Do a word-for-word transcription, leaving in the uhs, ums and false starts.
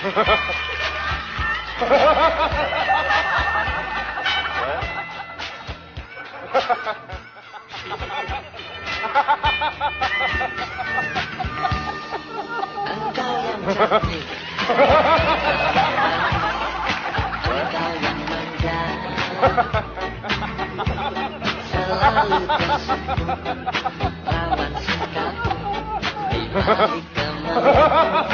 Engkau yang cantik, engkau yang manja, selalu tersebut lawan sikapmu di balik kemenangan.